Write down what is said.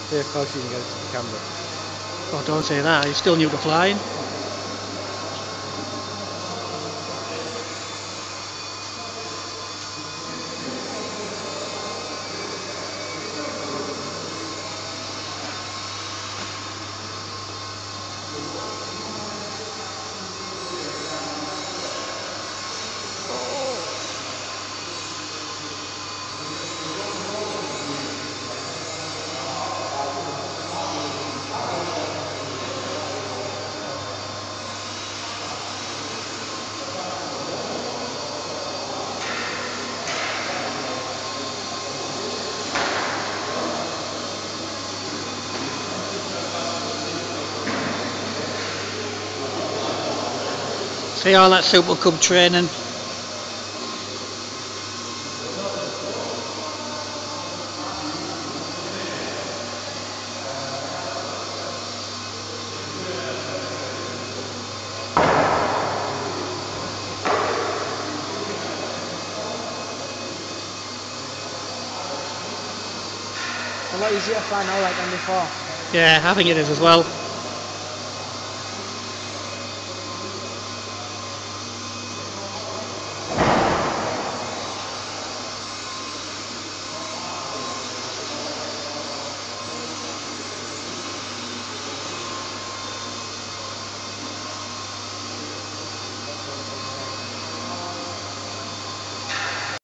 See how close you can get it to the camera. Oh, don't say that, he's still new to flying. See all that supercub training. A lot easier to fly now like than before. Yeah, I think it is as well.